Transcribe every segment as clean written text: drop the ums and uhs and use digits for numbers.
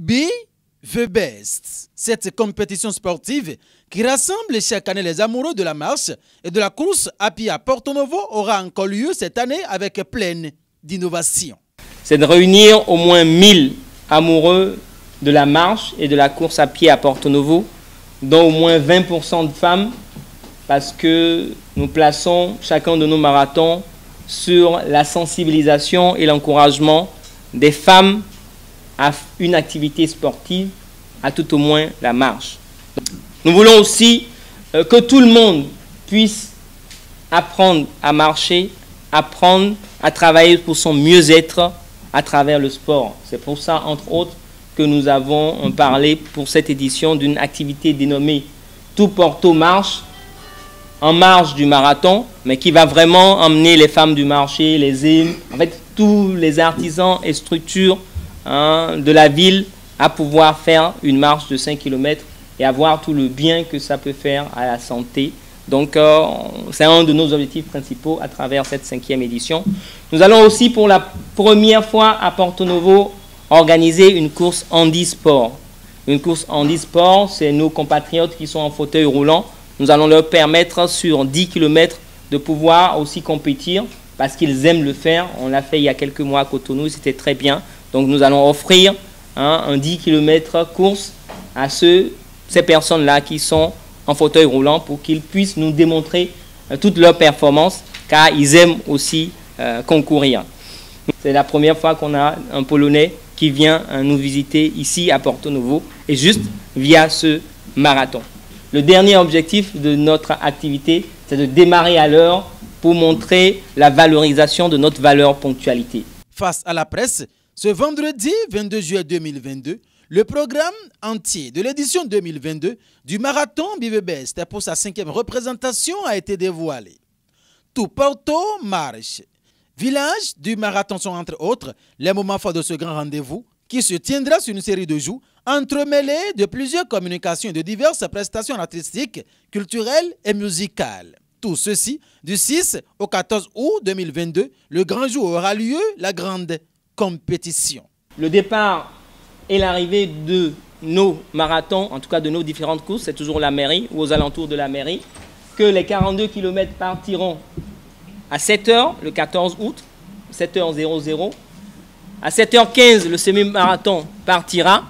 Be the Best. Cette compétition sportive qui rassemble chaque année les amoureux de la marche et de la course à pied à Porto Novo aura encore lieu cette année avec plein d'innovation. C'est de réunir au moins 1000 amoureux de la marche et de la course à pied à Porto Novo, dont au moins 20% de femmes, parce que nous plaçons chacun de nos marathons sur la sensibilisation et l'encouragement des femmes à une activité sportive, à tout au moins la marche. Nous voulons aussi que tout le monde puisse apprendre à marcher, apprendre à travailler pour son mieux-être à travers le sport. C'est pour ça, entre autres, que nous avons parlé pour cette édition d'une activité dénommée Tout Porto Marche, en marge du marathon, mais qui va vraiment emmener les femmes du marché, les îles, en fait tous les artisans et structures de la ville à pouvoir faire une marche de 5 km et avoir tout le bien que ça peut faire à la santé. Donc c'est un de nos objectifs principaux à travers cette 5e édition. Nous allons aussi pour la première fois à Porto Novo organiser une course handisport. Une course handisport, c'est nos compatriotes qui sont en fauteuil roulant. Nous allons leur permettre sur 10 km de pouvoir aussi compétir parce qu'ils aiment le faire. On l'a fait il y a quelques mois à Cotonou, c'était très bien. Donc nous allons offrir un 10 km course à ces personnes-là qui sont en fauteuil roulant pour qu'ils puissent nous démontrer toutes leurs performances car ils aiment aussi concourir. C'est la première fois qu'on a un Polonais qui vient nous visiter ici à Porto Novo et juste via ce marathon. Le dernier objectif de notre activité, c'est de démarrer à l'heure pour montrer la valorisation de notre valeur ponctualité. Face à la presse, ce vendredi 22 juillet 2022, le programme entier de l'édition 2022 du marathon Be the Best pour sa 5e représentation a été dévoilé. Tout Porto Marche. Villages du marathon sont entre autres les moments forts de ce grand rendez-vous qui se tiendra sur une série de jours entremêlés de plusieurs communications et de diverses prestations artistiques, culturelles et musicales. Tout ceci du 6 au 14 août 2022, le grand jour aura lieu, la grande compétition. Le départ et l'arrivée de nos marathons, en tout cas de nos différentes courses, c'est toujours la mairie ou aux alentours de la mairie, que les 42 km partiront à 7h le 14 août, 7h00. À 7h15, le semi-marathon partira.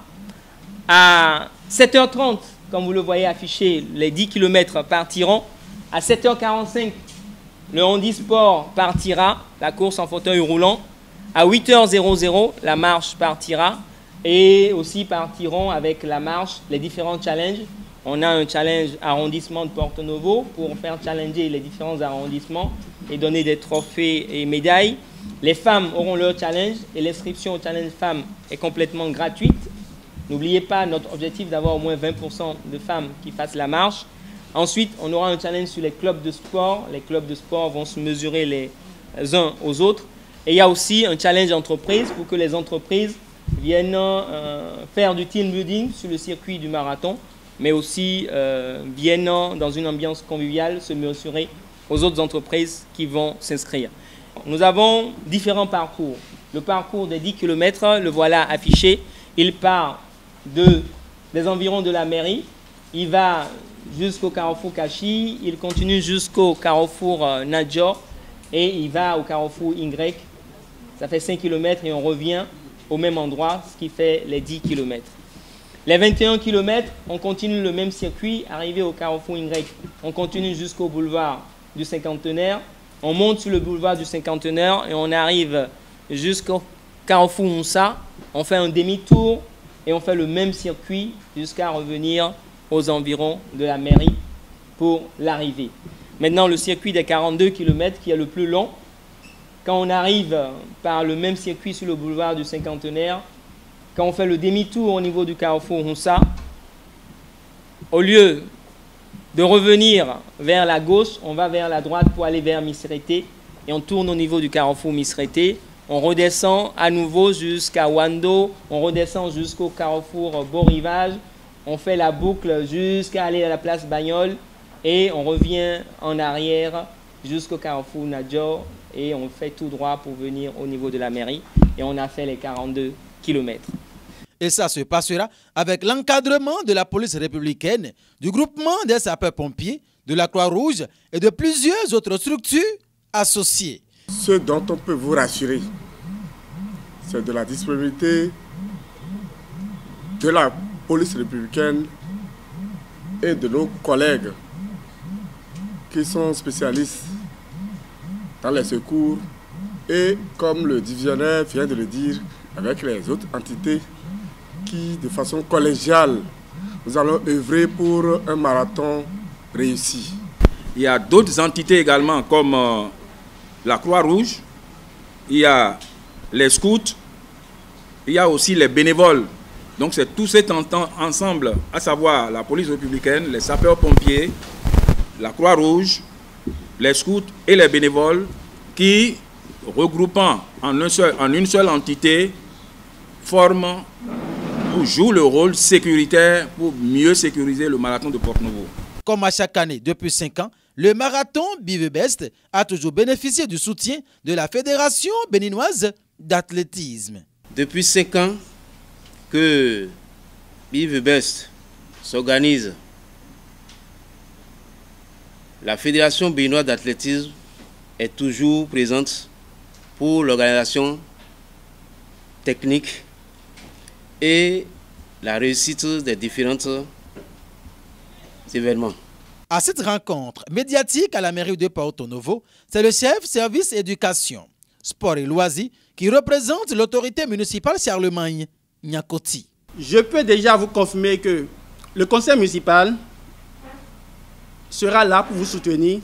À 7h30, comme vous le voyez affiché, les 10 km partiront. À 7h45, le handisport partira, la course en fauteuil roulant. À 8h00, la marche partira. Et aussi partiront avec la marche les différents challenges. On a un challenge arrondissement de Porto Novo pour faire challenger les différents arrondissements et donner des trophées et médailles. Les femmes auront leur challenge et l'inscription au challenge femmes est complètement gratuite. N'oubliez pas notre objectif d'avoir au moins 20% de femmes qui fassent la marche. Ensuite, on aura un challenge sur les clubs de sport. Les clubs de sport vont se mesurer les uns aux autres. Et il y a aussi un challenge entreprise pour que les entreprises viennent faire du team building sur le circuit du marathon, mais aussi viennent dans une ambiance conviviale se mesurer aux autres entreprises qui vont s'inscrire. Nous avons différents parcours. Le parcours des 10 km, le voilà affiché. Il part des environs de la mairie. Il va jusqu'au carrefour Kashi. Il continue jusqu'au carrefour Nadjor. Et il va au carrefour Y. Ça fait 5 km et on revient au même endroit, ce qui fait les 10 km. Les 21 km, on continue le même circuit. Arrivé au carrefour Y, on continue jusqu'au boulevard du Cinquantenaire. On monte sur le boulevard du Cinquantenaire et on arrive jusqu'au carrefour Moussa. On fait un demi-tour et on fait le même circuit jusqu'à revenir aux environs de la mairie pour l'arrivée. Maintenant, le circuit des 42 km qui est le plus long. Quand on arrive par le même circuit sur le boulevard du Cinquantenaire, quand on fait le demi-tour au niveau du carrefour Moussa, au lieu de revenir vers la gauche, on va vers la droite pour aller vers Misrete et on tourne au niveau du carrefour Misrete. On redescend à nouveau jusqu'à Wando, on redescend jusqu'au carrefour Beau Rivage, on fait la boucle jusqu'à aller à la place Bagnol et on revient en arrière jusqu'au carrefour Nadjor et on fait tout droit pour venir au niveau de la mairie et on a fait les 42 km. Et ça se passera avec l'encadrement de la police républicaine, du groupement des sapeurs-pompiers, de la Croix-Rouge et de plusieurs autres structures associées. Ce dont on peut vous rassurer, c'est de la disponibilité de la police républicaine et de nos collègues qui sont spécialistes dans les secours et, comme le divisionnaire vient de le dire, avec les autres entités qui, de façon collégiale, nous allons œuvrer pour un marathon réussi. Il y a d'autres entités également comme la Croix-Rouge, il y a les scouts, il y a aussi les bénévoles. Donc c'est tout cet ensemble, à savoir la police républicaine, les sapeurs-pompiers, la Croix-Rouge, les scouts et les bénévoles qui, regroupant en une seule entité, forment ou jouent le rôle sécuritaire pour mieux sécuriser le marathon de Porto-Novo. Comme à chaque année depuis 5 ans, le marathon Bivebest a toujours bénéficié du soutien de la Fédération béninoise d'athlétisme. Depuis 5 ans que Bivebest s'organise, la Fédération béninoise d'athlétisme est toujours présente pour l'organisation technique et la réussite des différents événements. À cette rencontre médiatique à la mairie de Porto-Novo, c'est le chef service éducation, sport et loisirs qui représente l'autorité municipale Charlemagne Nyakoti. Je peux déjà vous confirmer que le conseil municipal sera là pour vous soutenir.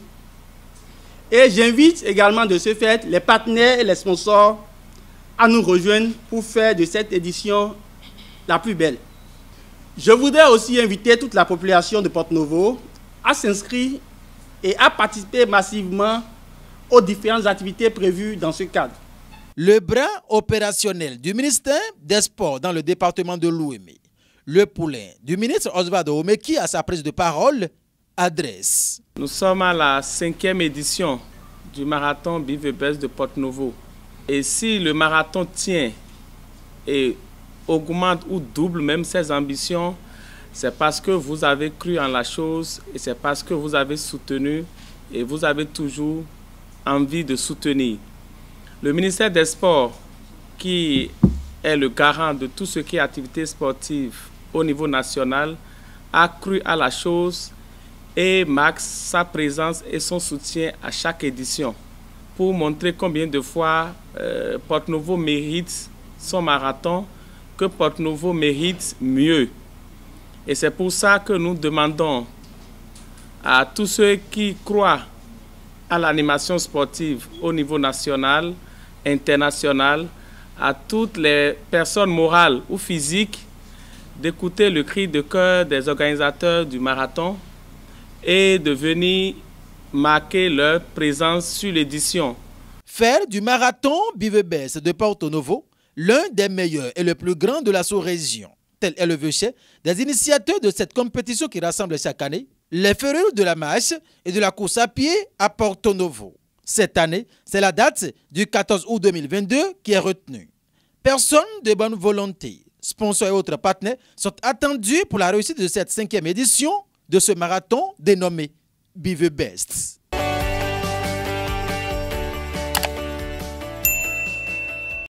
Et j'invite également de ce fait les partenaires et les sponsors à nous rejoindre pour faire de cette édition la plus belle. Je voudrais aussi inviter toute la population de Porto-Novo à s'inscrire et à participer massivement aux différentes activités prévues dans ce cadre. Le bras opérationnel du ministère des Sports dans le département de l'Ouémé, le poulain du ministre Osvaldo Omeki à sa prise de parole, adresse. Nous sommes à la 5e édition du marathon Bivebest de Porto-Novo. Et si le marathon tient et augmente ou double même ses ambitions, c'est parce que vous avez cru en la chose et c'est parce que vous avez soutenu et vous avez toujours envie de soutenir. Le ministère des Sports, qui est le garant de tout ce qui est activité sportive au niveau national, a cru à la chose et marque sa présence et son soutien à chaque édition pour montrer combien de fois Porto-Novo mérite son marathon, que Porto-Novo mérite mieux. Et c'est pour ça que nous demandons à tous ceux qui croient à l'animation sportive au niveau national, international, à toutes les personnes morales ou physiques, d'écouter le cri de cœur des organisateurs du marathon et de venir marquer leur présence sur l'édition. Faire du marathon Bivebest de Porto-Novo l'un des meilleurs et le plus grand de la sous-région. Tel est le vœu des initiateurs de cette compétition qui rassemble chaque année les férus de la marche et de la course à pied à Porto-Novo. Cette année, c'est la date du 14 août 2022 qui est retenue. Personnes de bonne volonté, sponsors et autres partenaires sont attendus pour la réussite de cette 5e édition de ce marathon dénommé Bivebest.